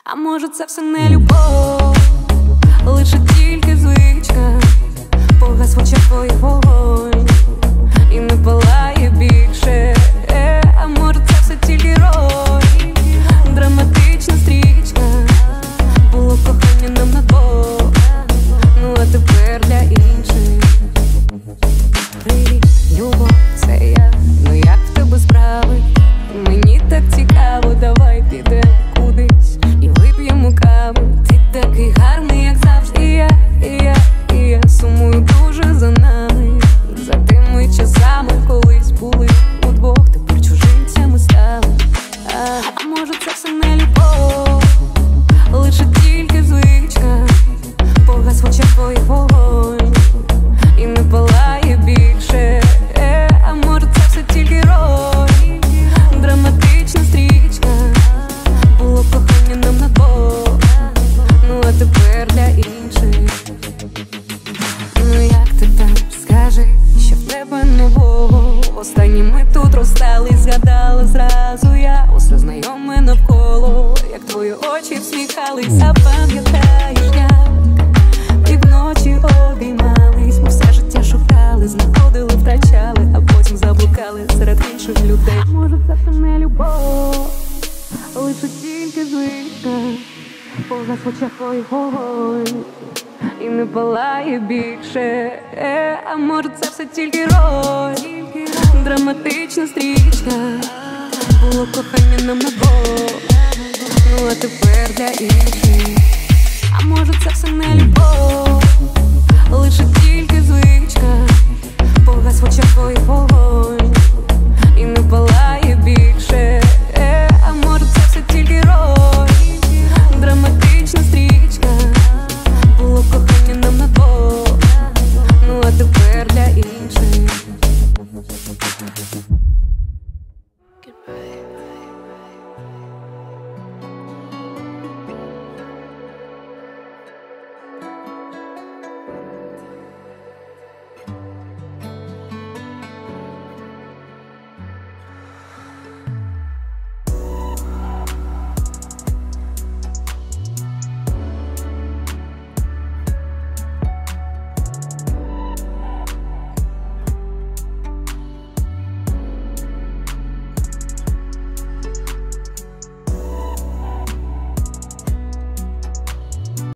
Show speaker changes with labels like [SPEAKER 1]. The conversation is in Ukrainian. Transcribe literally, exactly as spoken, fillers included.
[SPEAKER 1] А може це все не любов, лише тільки звичка, погас в очах твоїх вогонь і не палає більше. А може це все тільки роль, драматична стрічка, було кохання нам на двох, ну а тепер для інших. Привіт, любов, це я, ну як в тебе справи? Мені так цікаво, давай підемо кудись і вип'ємо каву. Ти такий гарний, як завжди, і я, і я, і я сумую дуже за нами, за тими часами, колись були удвох, тепер чужинцями стали. А, а може це все не любов, лише тільки звичка, погас в очах твоїх вогонь і не палає більше. А може це все тільки роль, драматична стрічка, було кохання нам на двох, ну а тепер для інших. Ну як ти там, скажи, що в тебе нового? Останні ми тут розстались, згадала зразу я усе знайоме навколо, як твої очі всміхались. А пам'ятаєш, як півночі обіймались, ми все життя шукали, знаходили, втрачали, а потім заблукали серед інших людей. Може це все не любов, лише тільки звичка, погас в очах твоїх вогонь і не палає більше. А може це все тільки роль, драматична стрічка, було кохання нам на двох, ну а тепер для інших. А може це все не любов,